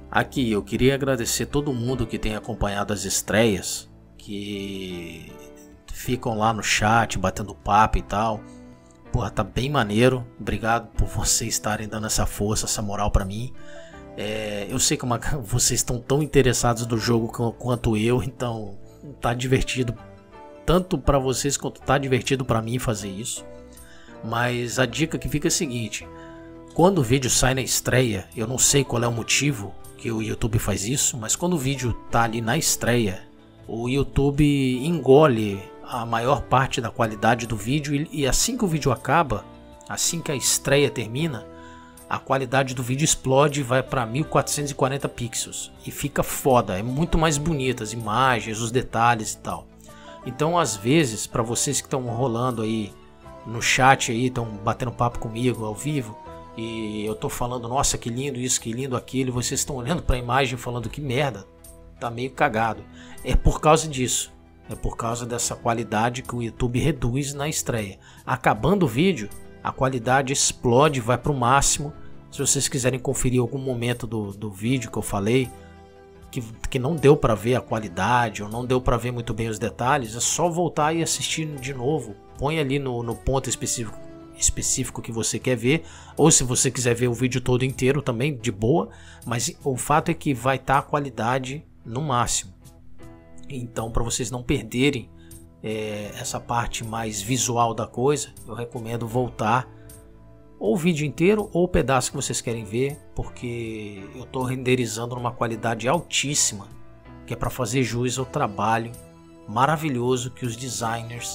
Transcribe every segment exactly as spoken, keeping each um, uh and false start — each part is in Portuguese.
Aqui eu queria agradecer todo mundo que tem acompanhado as estreias, que ficam lá no chat batendo papo e tal. Porra, tá bem maneiro. Obrigado por vocês estarem dando essa força, essa moral pra mim. É, eu sei que uma, vocês estão tão interessados no jogo quanto eu, então tá divertido tanto pra vocês quanto tá divertido pra mim fazer isso. Mas a dica que fica é a seguinte: quando o vídeo sai na estreia, eu não sei qual é o motivo que o YouTube faz isso, mas quando o vídeo tá ali na estreia, o YouTube engole a maior parte da qualidade do vídeo e, e assim que o vídeo acaba, assim que a estreia termina, a qualidade do vídeo explode e vai para mil quatrocentos e quarenta pixels e fica foda, é muito mais bonita as imagens, os detalhes e tal. Então às vezes, para vocês que estão rolando aí no chat aí, estão batendo papo comigo ao vivo, e eu tô falando, nossa, que lindo isso, que lindo aquilo, e vocês estão olhando para a imagem falando que merda, tá meio cagado. É por causa disso, é por causa dessa qualidade que o YouTube reduz na estreia. Acabando o vídeo, a qualidade explode, vai para o máximo. Se vocês quiserem conferir algum momento do, do vídeo que eu falei, que, que não deu para ver a qualidade, ou não deu para ver muito bem os detalhes, é só voltar e assistir de novo. Põe ali no, no ponto específico específico que você quer ver, ou se você quiser ver o vídeo todo inteiro também, de boa, mas o fato é que vai estar a qualidade no máximo. Então, para vocês não perderem é, essa parte mais visual da coisa, eu recomendo voltar ou o vídeo inteiro ou o pedaço que vocês querem ver, porque eu estou renderizando numa qualidade altíssima, que é para fazer jus ao trabalho maravilhoso que os designers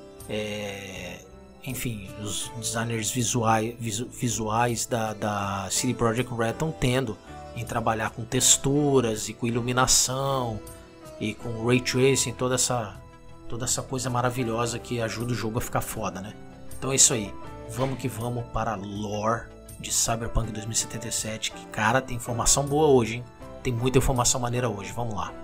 é, enfim, os designers visuais, visuais da, da C D Projekt Red estão tendo em trabalhar com texturas e com iluminação e com Ray Tracing, toda essa, toda essa coisa maravilhosa que ajuda o jogo a ficar foda, né? Então é isso aí, vamos que vamos para a lore de Cyberpunk dois mil e setenta e sete, que cara, tem informação boa hoje, hein? Tem muita informação maneira hoje, vamos lá.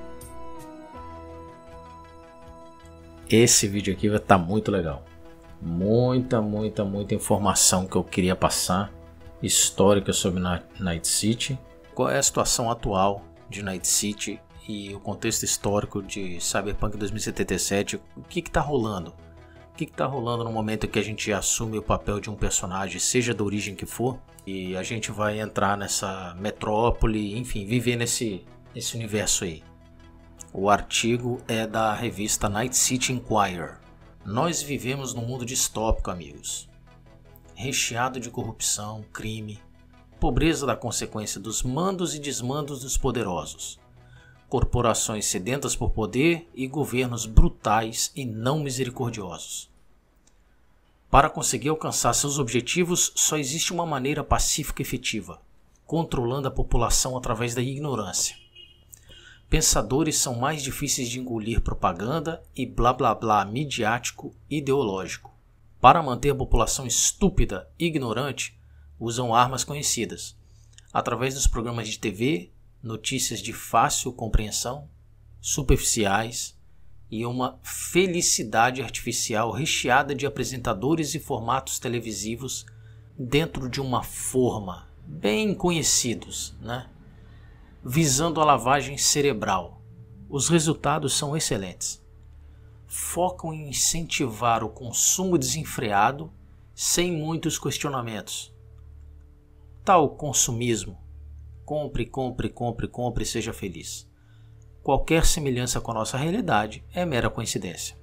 Esse vídeo aqui vai estar muito legal. Muita, muita, muita informação que eu queria passar, histórica sobre Night City, qual é a situação atual de Night City e o contexto histórico de Cyberpunk dois mil e setenta e sete, o que está rolando, o que está rolando no momento que a gente assume o papel de um personagem, seja da origem que for, e a gente vai entrar nessa metrópole, enfim, viver nesse, nesse universo aí. O artigo é da revista Night City Inquirer. Nós vivemos num mundo distópico, amigos, recheado de corrupção, crime, pobreza da consequência dos mandos e desmandos dos poderosos, corporações sedentas por poder e governos brutais e não misericordiosos. Para conseguir alcançar seus objetivos, só existe uma maneira pacífica e efetiva: controlando a população através da ignorância. Pensadores são mais difíceis de engolir propaganda e blá blá blá midiático ideológico. Para manter a população estúpida e ignorante, usam armas conhecidas, através dos programas de T V, notícias de fácil compreensão, superficiais e uma felicidade artificial recheada de apresentadores e formatos televisivos dentro de uma forma bem conhecidos, né? Visando a lavagem cerebral. Os resultados são excelentes. Focam em incentivar o consumo desenfreado sem muitos questionamentos. Tal consumismo. Compre, compre, compre, compre e seja feliz. Qualquer semelhança com a nossa realidade é mera coincidência.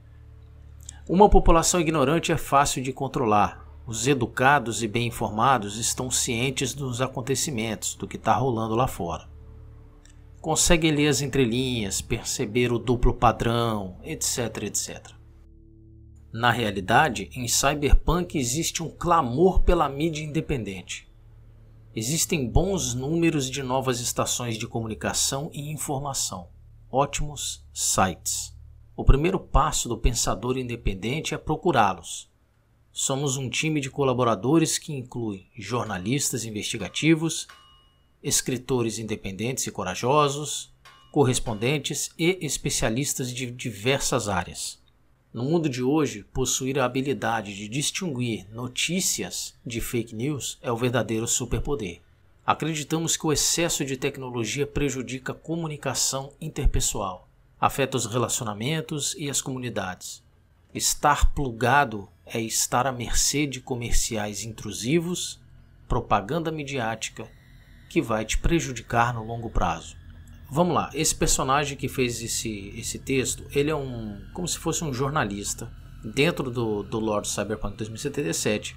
Uma população ignorante é fácil de controlar. Os educados e bem informados estão cientes dos acontecimentos, do que está rolando lá fora. Conseguem ler as entrelinhas, perceber o duplo padrão, etc, etcétera. Na realidade, em Cyberpunk existe um clamor pela mídia independente. Existem bons números de novas estações de comunicação e informação, ótimos sites. O primeiro passo do pensador independente é procurá-los. Somos um time de colaboradores que inclui jornalistas investigativos, escritores independentes e corajosos, correspondentes e especialistas de diversas áreas. No mundo de hoje, possuir a habilidade de distinguir notícias de fake news é o verdadeiro superpoder. Acreditamos que o excesso de tecnologia prejudica a comunicação interpessoal, afeta os relacionamentos e as comunidades. Estar plugado é estar à mercê de comerciais intrusivos, propaganda midiática, que vai te prejudicar no longo prazo. Vamos lá, esse personagem que fez esse, esse texto, ele é um, como se fosse um jornalista dentro do, do Lord Cyberpunk dois mil e setenta e sete,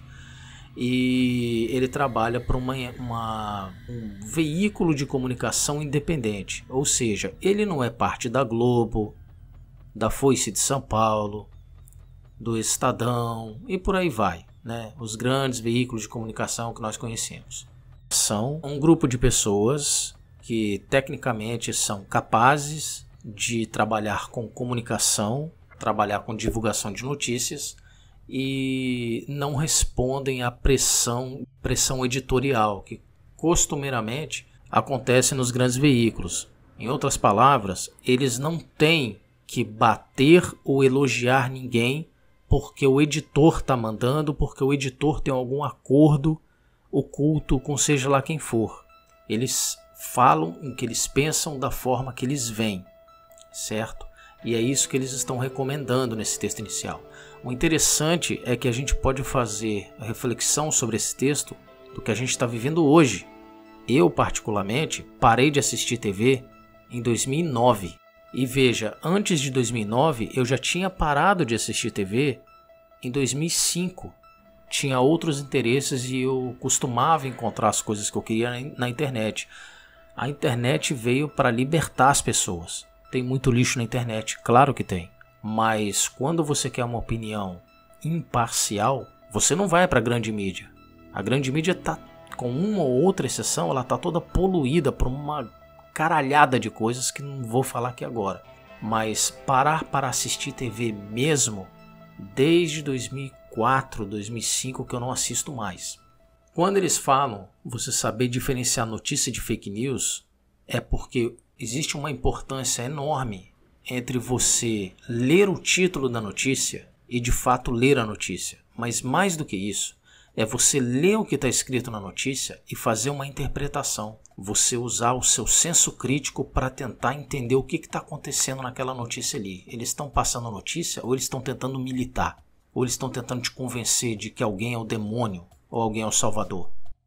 e ele trabalha para uma, uma, um veículo de comunicação independente, ou seja, ele não é parte da Globo, da Foice de São Paulo, do Estadão e por aí vai, né? Os grandes veículos de comunicação que nós conhecemos. São um grupo de pessoas que tecnicamente são capazes de trabalhar com comunicação, trabalhar com divulgação de notícias e não respondem à pressão, pressão editorial que costumeiramente acontece nos grandes veículos. Em outras palavras, eles não têm que bater ou elogiar ninguém porque o editor está mandando, porque o editor tem algum acordo oculto com seja lá quem for. Eles falam o que eles pensam da forma que eles veem, certo? E é isso que eles estão recomendando nesse texto inicial. O interessante é que a gente pode fazer a reflexão sobre esse texto do que a gente está vivendo hoje. Eu, particularmente, parei de assistir T V em dois mil e nove. E veja, antes de dois mil e nove eu já tinha parado de assistir T V em dois mil e cinco. Tinha outros interesses e eu costumava encontrar as coisas que eu queria na internet. A internet veio para libertar as pessoas. Tem muito lixo na internet, claro que tem. Mas quando você quer uma opinião imparcial, você não vai para a grande mídia. A grande mídia está, com uma ou outra exceção, ela está toda poluída por uma caralhada de coisas que não vou falar aqui agora. Mas parar para assistir T V mesmo, desde dois mil e quatro, dois mil e cinco que eu não assisto mais. Quando eles falam você saber diferenciar notícia de fake news, é porque existe uma importância enorme entre você ler o título da notícia e de fato ler a notícia. Mas mais do que isso, é você ler o que está escrito na notícia e fazer uma interpretação. Você usar o seu senso crítico para tentar entender o que está acontecendo naquela notícia ali. Eles estão passando a notícia ou eles estão tentando militar? Ou eles estão tentando te convencer de que alguém é o demônio ou alguém é o salvador?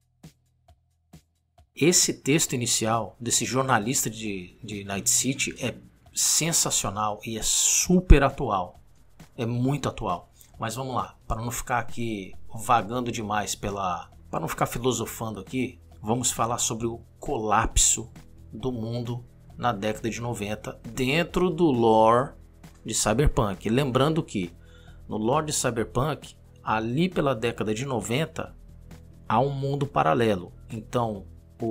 Esse texto inicial desse jornalista de, de Night City é sensacional e é super atual. É muito atual. Mas vamos lá, para não ficar aqui vagando demais pela... para não ficar filosofando aqui, vamos falar sobre o colapso do mundo na década de noventa dentro do lore de Cyberpunk. Lembrando que no lore de Cyberpunk, ali pela década de noventa, há um mundo paralelo. Então,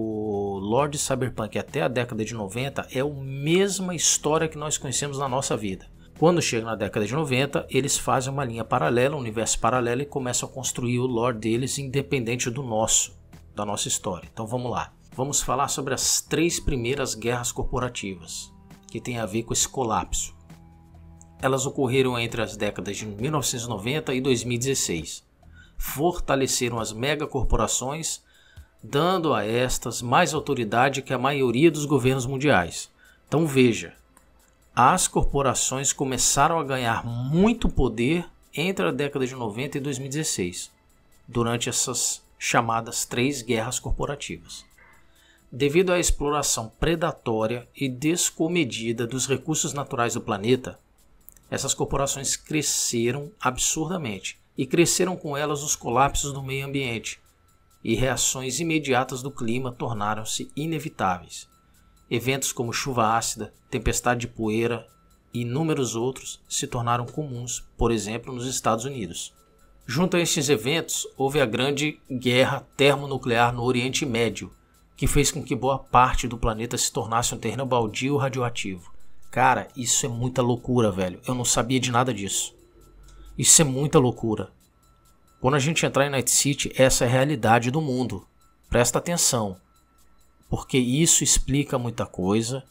o lore de Cyberpunk até a década de noventa é a mesma história que nós conhecemos na nossa vida. Quando chega na década de noventa, eles fazem uma linha paralela, um universo paralelo e começam a construir o lore deles independente do nosso, da nossa história. Então vamos lá. Vamos falar sobre as três primeiras guerras corporativas, que tem a ver com esse colapso. Elas ocorreram entre as décadas de mil novecentos e noventa e dois mil e dezesseis. Fortaleceram as megacorporações, dando a estas mais autoridade que a maioria dos governos mundiais. Então veja, as corporações começaram a ganhar muito poder entre a década de noventa e dois mil e dezesseis, durante essas chamadas três guerras corporativas. Devido à exploração predatória e descomedida dos recursos naturais do planeta, essas corporações cresceram absurdamente e cresceram com elas os colapsos do meio ambiente e reações imediatas do clima tornaram-se inevitáveis. Eventos como chuva ácida, tempestade de poeira e inúmeros outros se tornaram comuns, por exemplo, nos Estados Unidos. Junto a estes eventos, houve a grande guerra termonuclear no Oriente Médio, que fez com que boa parte do planeta se tornasse um terreno baldio radioativo. Cara, isso é muita loucura, velho. Eu não sabia de nada disso. Isso é muita loucura. Quando a gente entrar em Night City, essa é a realidade do mundo. Presta atenção, porque isso explica muita coisa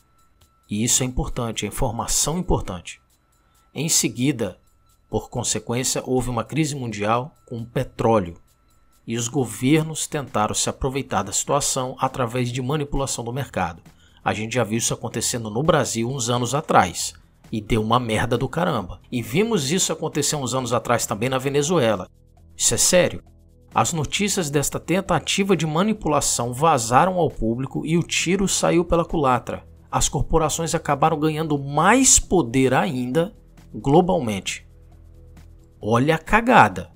e isso é importante, é informação importante. Em seguida, por consequência, houve uma crise mundial com o petróleo. e os governos tentaram se aproveitar da situação através de manipulação do mercado. A gente já viu isso acontecendo no Brasil uns anos atrás e deu uma merda do caramba. E vimos isso acontecer uns anos atrás também na Venezuela. Isso é sério. As notícias desta tentativa de manipulação vazaram ao público e o tiro saiu pela culatra. As corporações acabaram ganhando mais poder ainda globalmente. Olha a cagada.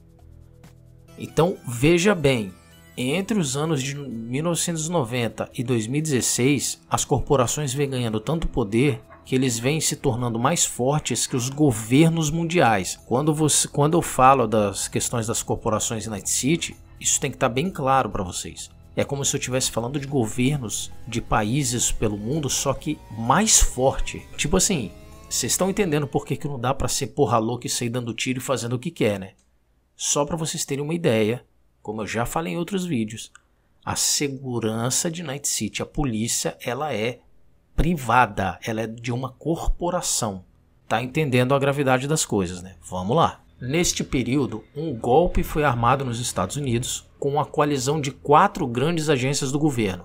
Então veja bem, entre os anos de mil novecentos e noventa e dois mil e dezesseis, as corporações vêm ganhando tanto poder que eles vêm se tornando mais fortes que os governos mundiais. Quando, você, quando eu falo das questões das corporações em Night City, isso tem que estar bem claro para vocês. É como se eu estivesse falando de governos de países pelo mundo, só que mais forte. Tipo assim, vocês estão entendendo por que, que não dá para ser porra louca e sair dando tiro e fazendo o que quer, né? Só para vocês terem uma ideia, como eu já falei em outros vídeos, a segurança de Night City, a polícia, ela é privada, ela é de uma corporação. Tá entendendo a gravidade das coisas, né? Vamos lá. Neste período, um golpe foi armado nos Estados Unidos com a coalizão de quatro grandes agências do governo.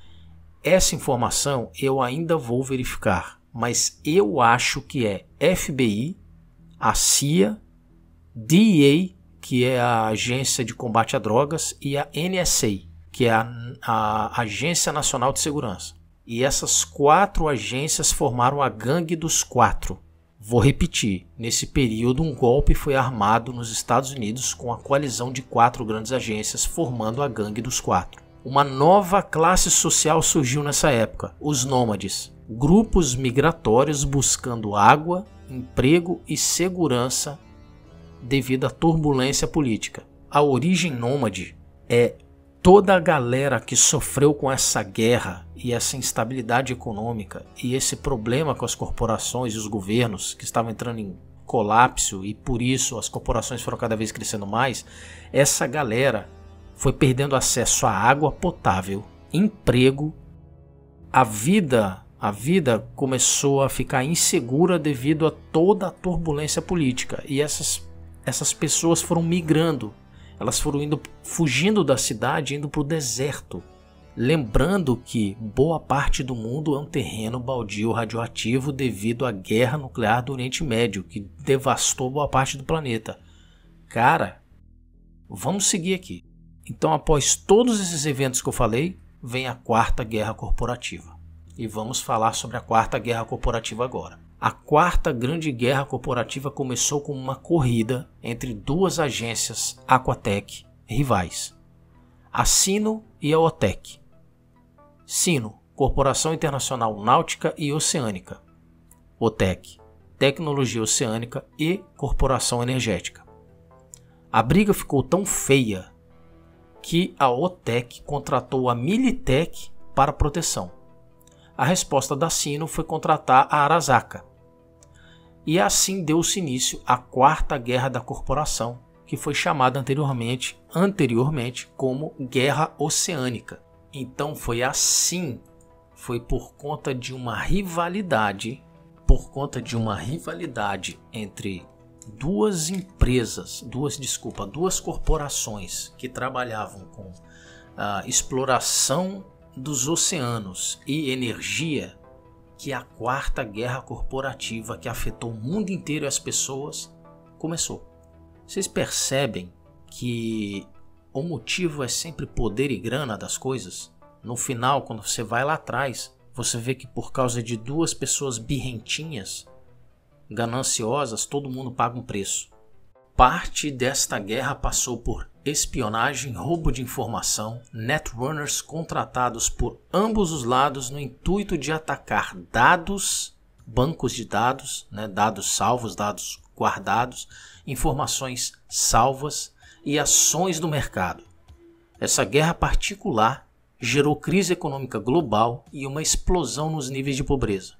Essa informação eu ainda vou verificar, mas eu acho que é F B I, a C I A, D E A, que é a Agência de Combate a Drogas, e a N S A, que é a, a Agência Nacional de Segurança. E essas quatro agências formaram a Gangue dos Quatro. Vou repetir, nesse período um golpe foi armado nos Estados Unidos com a coalizão de quatro grandes agências formando a Gangue dos Quatro. Uma nova classe social surgiu nessa época, os nômades, grupos migratórios buscando água, emprego e segurança devido à turbulência política. A origem nômade é toda a galera que sofreu com essa guerra e essa instabilidade econômica e esse problema com as corporações e os governos que estavam entrando em colapso e por isso as corporações foram cada vez crescendo mais. Essa galera foi perdendo acesso à água potável, emprego, a vida, a vida começou a ficar insegura devido a toda a turbulência política e essas Essas pessoas foram migrando, elas foram indo, fugindo da cidade, indo para o deserto. Lembrando que boa parte do mundo é um terreno baldio radioativo devido à guerra nuclear do Oriente Médio, que devastou boa parte do planeta. Cara, vamos seguir aqui. Então, após todos esses eventos que eu falei, vem a Quarta Guerra Corporativa. E vamos falar sobre a Quarta Guerra Corporativa agora. A Quarta Grande Guerra Corporativa começou com uma corrida entre duas agências Aquatech rivais, a Sino e a OTEC. Sino, Corporação Internacional Náutica e Oceânica. OTEC, Tecnologia Oceânica e Corporação Energética. A briga ficou tão feia que a OTEC contratou a Militech para proteção. A resposta da Sino foi contratar a Arasaka. E assim deu-se início à Quarta Guerra da Corporação, que foi chamada anteriormente, anteriormente como Guerra Oceânica. Então foi assim, foi por conta de uma rivalidade, por conta de uma rivalidade entre duas empresas, duas, desculpa, duas corporações que trabalhavam com a exploração dos oceanos e energia, que a Quarta Guerra Corporativa, que afetou o mundo inteiro e as pessoas, começou. Vocês percebem que o motivo é sempre poder e grana das coisas? No final, quando você vai lá atrás, você vê que por causa de duas pessoas birrentinhas, gananciosas, todo mundo paga um preço. Parte desta guerra passou por espionagem, roubo de informação, netrunners contratados por ambos os lados no intuito de atacar dados, bancos de dados, né, dados salvos, dados guardados, informações salvas e ações do mercado. Essa guerra particular gerou crise econômica global e uma explosão nos níveis de pobreza.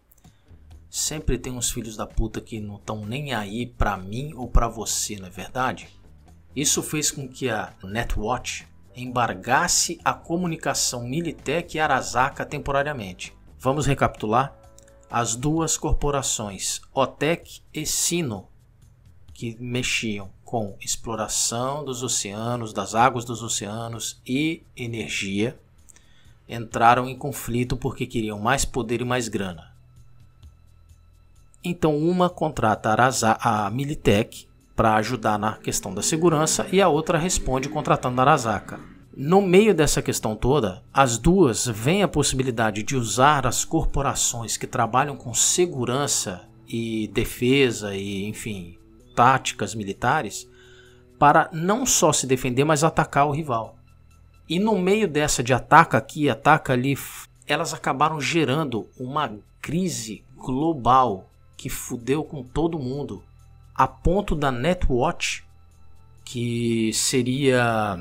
Sempre tem uns filhos da puta que não estão nem aí pra mim ou pra você, não é verdade? Isso fez com que a Netwatch embargasse a comunicação Militech e Arasaka temporariamente. Vamos recapitular? As duas corporações, OTEC e Sino, que mexiam com exploração dos oceanos, das águas dos oceanos e energia, entraram em conflito porque queriam mais poder e mais grana. Então uma contrata a, Arasa, a Militech para ajudar na questão da segurança e a outra responde contratando a Arasaka. No meio dessa questão toda, as duas veem a possibilidade de usar as corporações que trabalham com segurança e defesa e, enfim, táticas militares para não só se defender, mas atacar o rival. E no meio dessa de ataca aqui, ataca ali, elas acabaram gerando uma crise global que fudeu com todo mundo, a ponto da Netwatch, que seria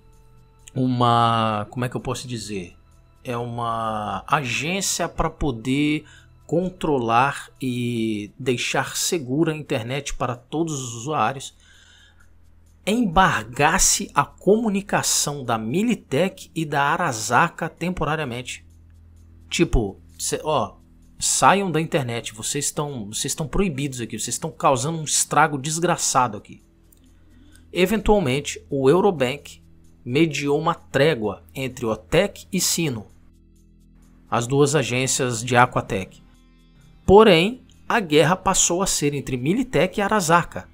uma, como é que eu posso dizer? É uma agência para poder controlar e deixar segura a internet para todos os usuários, embargasse a comunicação da Militech e da Arasaka temporariamente. Tipo, cê, ó, saiam da internet, vocês estão, vocês estão proibidos aqui, vocês estão causando um estrago desgraçado aqui. Eventualmente, o Eurobank mediou uma trégua entre OTEC e Sino, as duas agências de Aquatech. Porém, a guerra passou a ser entre Militech e Arasaka.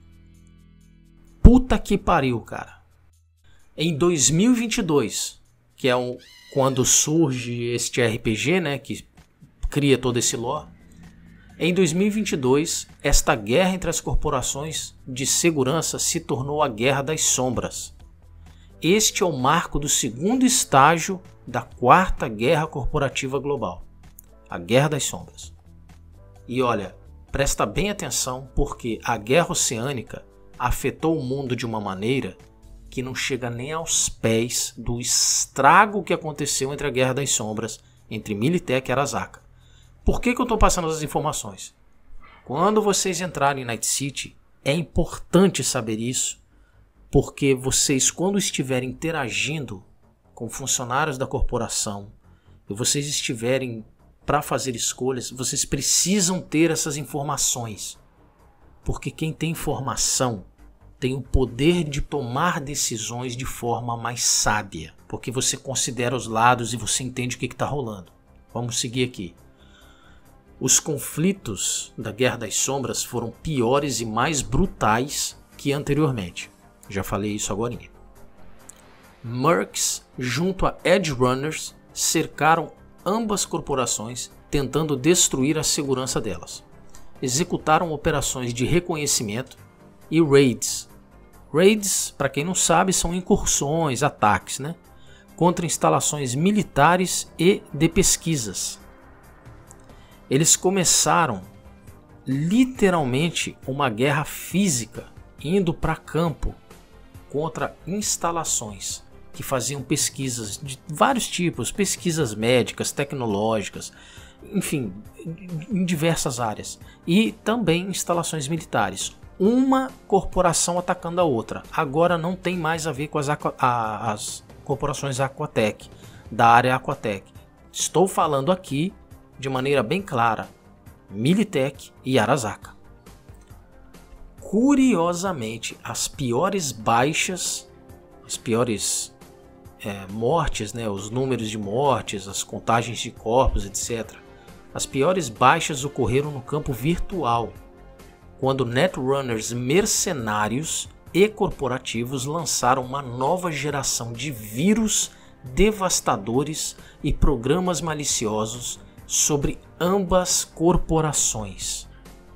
Puta que pariu, cara. Em dois mil e vinte e dois, que é um, quando surge este R P G, né, que cria todo esse lore. Em dois mil e vinte e dois, esta guerra entre as corporações de segurança se tornou a Guerra das Sombras. Este é o marco do segundo estágio da quarta guerra corporativa global, a Guerra das Sombras. E olha, presta bem atenção porque a Guerra Oceânica afetou o mundo de uma maneira que não chega nem aos pés do estrago que aconteceu entre a Guerra das Sombras, entre Militech e Arasaka. Por que que eu estou passando essas informações? Quando vocês entrarem em Night City, é importante saber isso, porque vocês, quando estiverem interagindo com funcionários da corporação e vocês estiverem para fazer escolhas, vocês precisam ter essas informações. Porque quem tem informação tem o poder de tomar decisões de forma mais sábia. Porque você considera os lados e você entende o que está rolando. Vamos seguir aqui. Os conflitos da Guerra das Sombras foram piores e mais brutais que anteriormente. Já falei isso agora. Mercs, junto a Edge Runners, cercaram ambas corporações, tentando destruir a segurança delas. Executaram operações de reconhecimento e raids. Raids, para quem não sabe, são incursões, ataques, né? Contra instalações militares e de pesquisas. Eles começaram literalmente uma guerra física, indo para campo contra instalações que faziam pesquisas de vários tipos, pesquisas médicas, tecnológicas, enfim, em diversas áreas. E também instalações militares. Uma corporação atacando a outra. Agora não tem mais a ver com as, aqua, a, as corporações Aquatech, da área Aquatech. Estou falando aqui de maneira bem clara, Militech e Arasaka. Curiosamente, as piores baixas, as piores é, mortes, né, os números de mortes, as contagens de corpos, etcétera. As piores baixas ocorreram no campo virtual, quando Netrunners mercenários e corporativos lançaram uma nova geração de vírus devastadores e programas maliciosos sobre ambas corporações.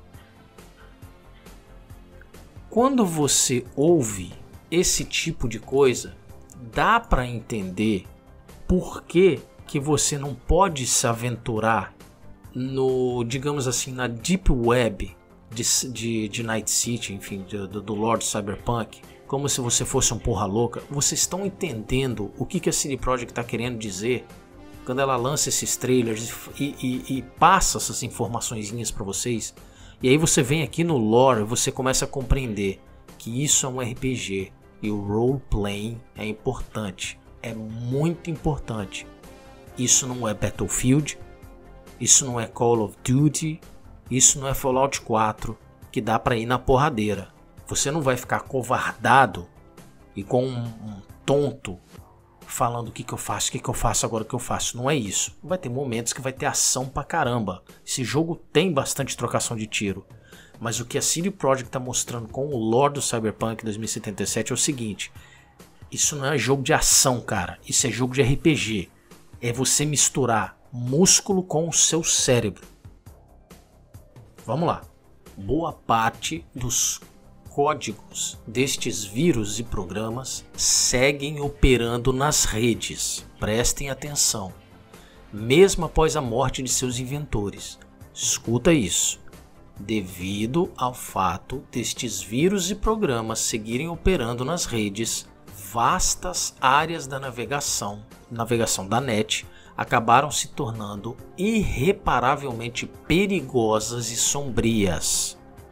Quando você ouve esse tipo de coisa, dá para entender por que que você não pode se aventurar no, digamos assim, na Deep Web de, de, de Night City, enfim, do, do Lord Cyberpunk, como se você fosse um porra louca. Vocês estão entendendo o que, que a C D Projekt está querendo dizer quando ela lança esses trailers e, e, e passa essas informaçõezinhas para vocês? E aí você vem aqui no lore e você começa a compreender que isso é um R P G e o roleplaying é importante, é muito importante. Isso não é Battlefield, isso não é Call of Duty, isso não é Fallout quatro, que dá para ir na porradeira. Você não vai ficar covardado e com um, um tonto falando o que, que eu faço, o que, que eu faço agora, o que eu faço. Não é isso. Vai ter momentos que vai ter ação pra caramba. Esse jogo tem bastante trocação de tiro. Mas o que a C D Projekt tá mostrando com o lore do Cyberpunk dois mil e setenta e sete é o seguinte. Isso não é jogo de ação, cara. Isso é jogo de R P G. É você misturar músculo com o seu cérebro. Vamos lá. Boa parte dos códigos destes vírus e programas seguem operando nas redes. Prestem atenção. Mesmo após a morte de seus inventores. Escuta isso. Devido ao fato destes vírus e programas seguirem operando nas redes, vastas áreas da navegação, navegação da net, acabaram se tornando irreparavelmente perigosas e sombrias.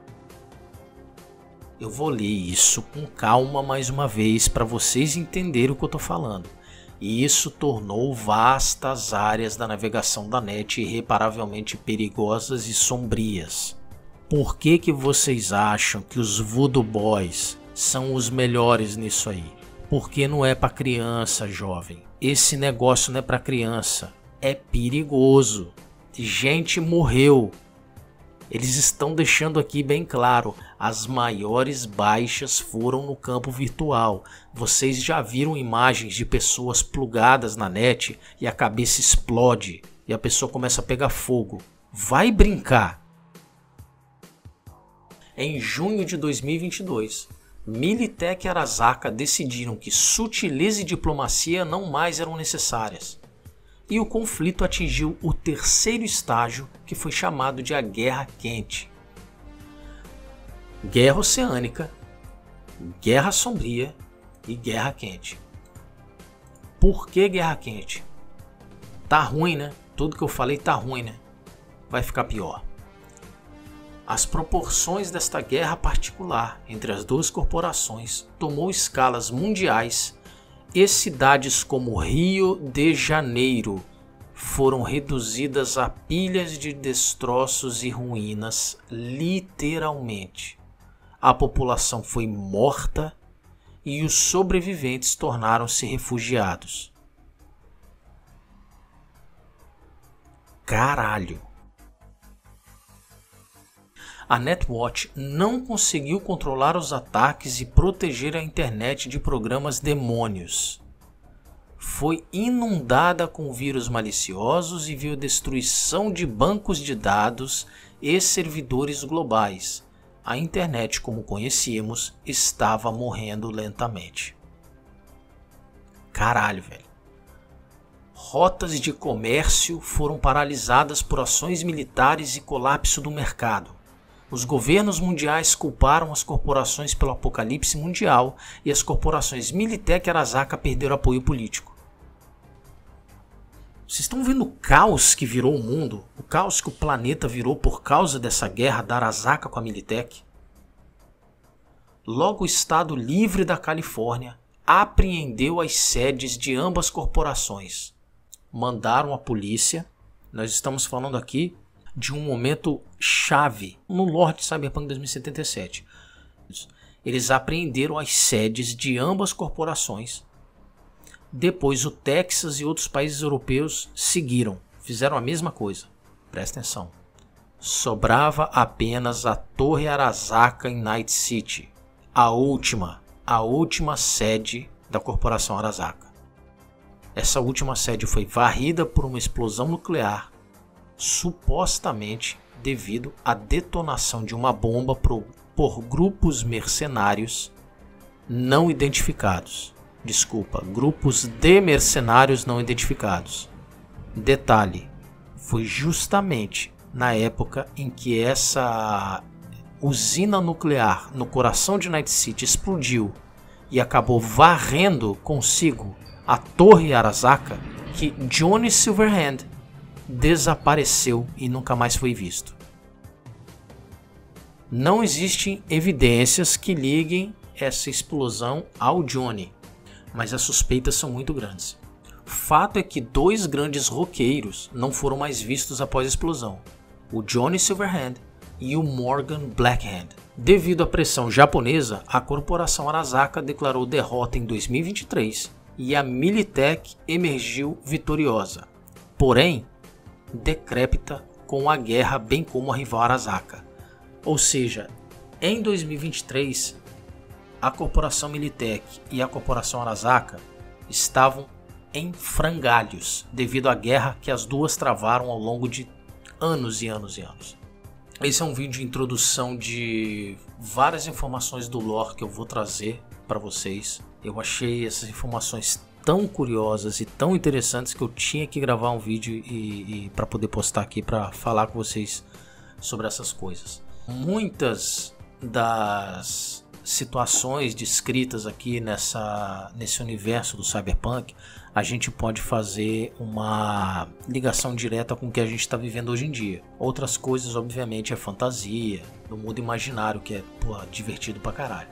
Eu vou ler isso com calma mais uma vez para vocês entenderem o que eu estou falando. E isso tornou vastas áreas da navegação da net irreparavelmente perigosas e sombrias. Por que que vocês acham que os Voodoo Boys são os melhores nisso aí? Porque não é para criança, jovem. Esse negócio não é para criança. É perigoso. Gente morreu. Eles estão deixando aqui bem claro, as maiores baixas foram no campo virtual. Vocês já viram imagens de pessoas plugadas na net e a cabeça explode e a pessoa começa a pegar fogo. Vai brincar! Em junho de dois mil e vinte e dois, Militech e Arasaka decidiram que sutileza e diplomacia não mais eram necessárias. E o conflito atingiu o terceiro estágio, que foi chamado de a Guerra Quente. Guerra Oceânica, Guerra Sombria e Guerra Quente. Por que Guerra Quente? Tá ruim, né? Tudo que eu falei tá ruim, né? Vai ficar pior. As proporções desta guerra particular entre as duas corporações tomou escalas mundiais e cidades como Rio de Janeiro foram reduzidas a pilhas de destroços e ruínas, literalmente. A população foi morta e os sobreviventes tornaram-se refugiados. Caralho! A Netwatch não conseguiu controlar os ataques e proteger a internet de programas demônios. Foi inundada com vírus maliciosos e viu destruição de bancos de dados e servidores globais. A internet, como conhecíamos, estava morrendo lentamente. Caralho, velho. Rotas de comércio foram paralisadas por ações militares e colapso do mercado. Os governos mundiais culparam as corporações pelo apocalipse mundial e as corporações Militech e Arasaka perderam apoio político. Vocês estão vendo o caos que virou o mundo? O caos que o planeta virou por causa dessa guerra da Arasaka com a Militech? Logo o Estado Livre da Califórnia apreendeu as sedes de ambas corporações. Mandaram a polícia. Nós estamos falando aqui de um momento chave no lore de Cyberpunk dois mil e setenta e sete. Eles apreenderam as sedes de ambas corporações. Depois o Texas e outros países europeus seguiram, fizeram a mesma coisa. Presta atenção. Sobrava apenas a Torre Arasaka em Night City, a última, a última sede da corporação Arasaka. Essa última sede foi varrida por uma explosão nuclear, supostamente devido à detonação de uma bomba por, por grupos mercenários não identificados. Desculpa, grupos de mercenários não identificados. Detalhe, foi justamente na época em que essa usina nuclear no coração de Night City explodiu e acabou varrendo consigo a Torre Arasaka que Johnny Silverhand desapareceu e nunca mais foi visto. Não existem evidências que liguem essa explosão ao Johnny, mas as suspeitas são muito grandes. Fato é que dois grandes roqueiros não foram mais vistos após a explosão, o Johnny Silverhand e o Morgan Blackhand. Devido à pressão japonesa, a corporação Arasaka declarou derrota em dois mil e vinte e três e a Militech emergiu vitoriosa, porém decrépita com a guerra, bem como a rival Arasaka. Ou seja, em dois mil e vinte e três, a corporação Militech e a corporação Arasaka estavam em frangalhos devido à guerra que as duas travaram ao longo de anos e anos e anos. Esse é um vídeo de introdução de várias informações do lore que eu vou trazer para vocês. Eu achei essas informações tão curiosas e tão interessantes que eu tinha que gravar um vídeo e, e para poder postar aqui para falar com vocês sobre essas coisas. Muitas das situações descritas aqui nessa, nesse universo do Cyberpunk, a gente pode fazer uma ligação direta com o que a gente está vivendo hoje em dia. Outras coisas, obviamente, é fantasia, do mundo imaginário, que é pô, divertido pra caralho.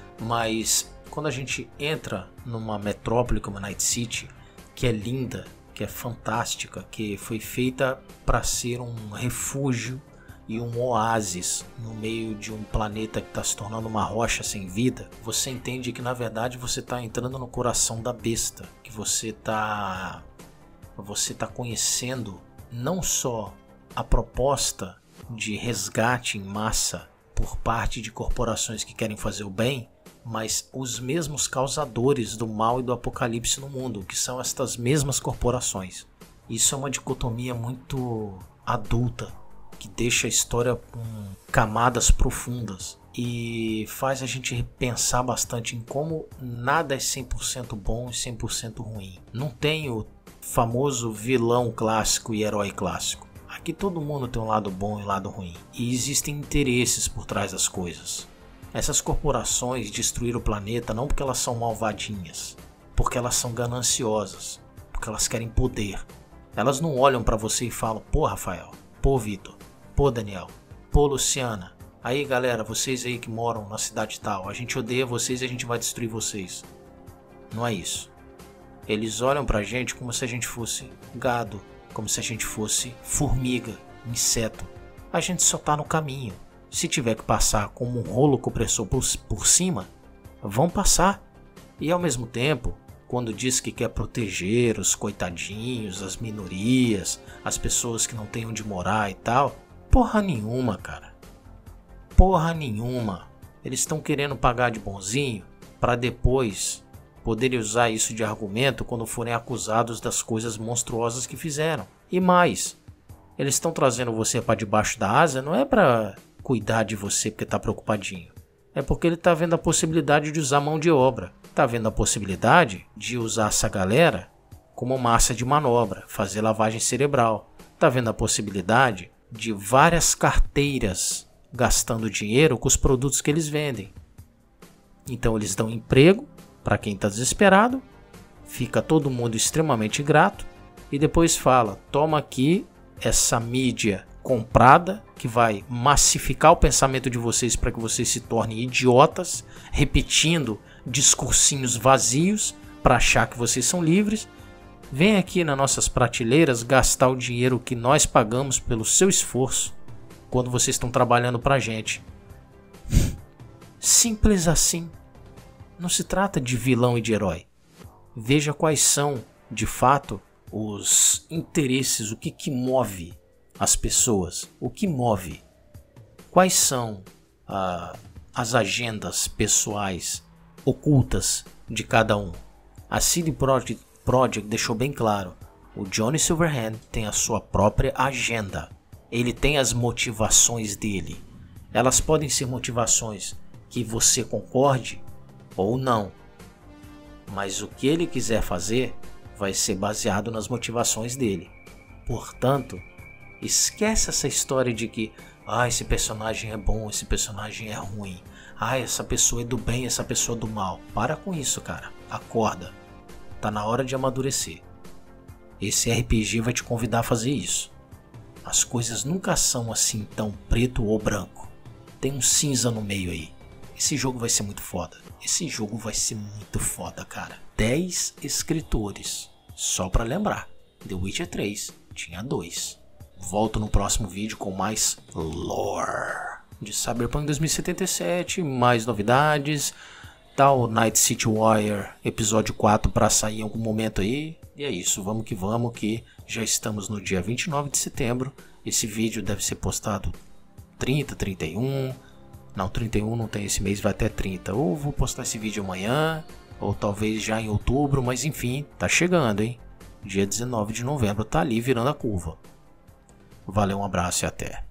Mas quando a gente entra numa metrópole como a Night City, que é linda, que é fantástica, que foi feita para ser um refúgio e um oásis no meio de um planeta que está se tornando uma rocha sem vida, você entende que na verdade você está entrando no coração da besta, que você está você tá conhecendo não só a proposta de resgate em massa por parte de corporações que querem fazer o bem, mas os mesmos causadores do mal e do apocalipse no mundo, que são estas mesmas corporações. Isso é uma dicotomia muito adulta, que deixa a história com camadas profundas e faz a gente pensar bastante em como nada é cem por cento bom e cem por cento ruim. Não tem o famoso vilão clássico e herói clássico. Aqui todo mundo tem um lado bom e um lado ruim. E existem interesses por trás das coisas. Essas corporações destruíram o planeta não porque elas são malvadinhas, porque elas são gananciosas, porque elas querem poder. Elas não olham para você e falam: pô, Rafael, pô, Vitor, pô, Daniel, pô, Luciana, aí galera, vocês aí que moram na cidade tal, a gente odeia vocês e a gente vai destruir vocês. Não é isso. Eles olham pra gente como se a gente fosse gado, como se a gente fosse formiga, inseto. A gente só tá no caminho. Se tiver que passar como um rolo compressor por, por cima, vão passar. E ao mesmo tempo, quando diz que quer proteger os coitadinhos, as minorias, as pessoas que não têm onde morar e tal, porra nenhuma, cara. Porra nenhuma. Eles estão querendo pagar de bonzinho para depois poderem usar isso de argumento quando forem acusados das coisas monstruosas que fizeram. E mais, eles estão trazendo você para debaixo da asa não é para cuidar de você porque tá preocupadinho. É porque ele tá vendo a possibilidade de usar mão de obra. Tá vendo a possibilidade de usar essa galera como massa de manobra, fazer lavagem cerebral. Tá vendo a possibilidade de várias carteiras gastando dinheiro com os produtos que eles vendem. Então eles dão emprego para quem está desesperado, fica todo mundo extremamente grato e depois fala: toma aqui essa mídia comprada que vai massificar o pensamento de vocês para que vocês se tornem idiotas, repetindo discursinhos vazios para achar que vocês são livres. Vem aqui nas nossas prateleiras gastar o dinheiro que nós pagamos pelo seu esforço quando vocês estão trabalhando para a gente. Simples assim. Não se trata de vilão e de herói. Veja quais são, de fato, os interesses, o que, que move as pessoas, o que move. Quais são ah, as agendas pessoais ocultas de cada um. A C D Projekt, Projekt deixou bem claro, o Johnny Silverhand tem a sua própria agenda. Ele tem as motivações dele. Elas podem ser motivações que você concorde ou não. Mas o que ele quiser fazer vai ser baseado nas motivações dele. Portanto, esquece essa história de que ah, esse personagem é bom, esse personagem é ruim. Ah, essa pessoa é do bem, essa pessoa é do mal. Para com isso, cara. Acorda. Tá na hora de amadurecer. Esse R P G vai te convidar a fazer isso. As coisas nunca são assim tão preto ou branco. Tem um cinza no meio aí. Esse jogo vai ser muito foda. Esse jogo vai ser muito foda, cara. dez escritores. Só pra lembrar. The Witcher três tinha dois. Volto no próximo vídeo com mais lore. de Cyberpunk dois mil e setenta e sete, mais novidades, tal, Night City Wire episódio quatro para sair em algum momento aí. E é isso, vamos que vamos, que já estamos no dia vinte e nove de setembro. Esse vídeo deve ser postado trinta, trinta e um. Não, trinta e um não tem esse mês, vai até trinta. Ou vou postar esse vídeo amanhã, ou talvez já em outubro, mas enfim, tá chegando, hein? Dia dezenove de novembro tá ali virando a curva. Valeu, um abraço e até.